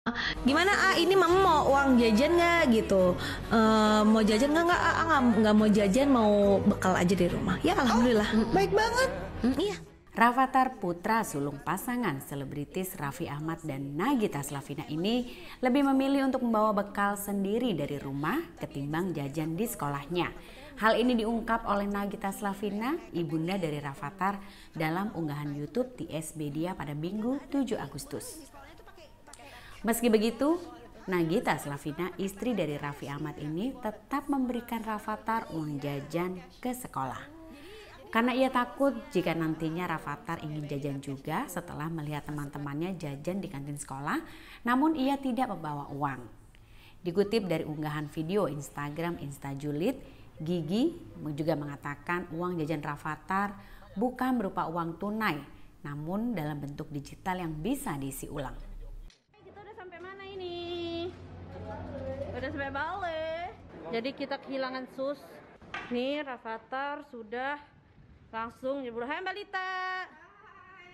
Gimana ini mama mau uang jajan nggak gitu. Mau jajan nggak mau jajan, mau bekal aja di rumah. Ya alhamdulillah. Baik banget. Iya. Rafathar putra sulung pasangan selebritis Raffi Ahmad dan Nagita Slavina ini lebih memilih untuk membawa bekal sendiri dari rumah ketimbang jajan di sekolahnya. Hal ini diungkap oleh Nagita Slavina, ibunda dari Rafathar, dalam unggahan YouTube di SB Dia pada Minggu 7 Agustus. Meski begitu, Nagita Slavina, istri dari Raffi Ahmad ini, tetap memberikan Rafathar uang jajan ke sekolah. Karena ia takut jika nantinya Rafathar ingin jajan juga setelah melihat teman-temannya jajan di kantin sekolah, namun ia tidak membawa uang. Dikutip dari unggahan video Instagram Instajulit, Gigi juga mengatakan uang jajan Rafathar bukan berupa uang tunai, namun dalam bentuk digital yang bisa diisi ulang. Kita udah sampai mana ini? Udah sampai Bale. Jadi kita kehilangan sus. Nih Rafathar sudah langsung nyebur. Hai Mbak Lita. Hai.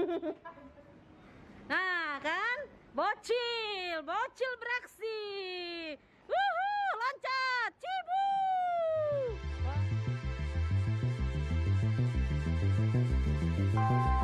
Nah kan, bocil beraksi. Wuhu, loncat, cibu. Wah.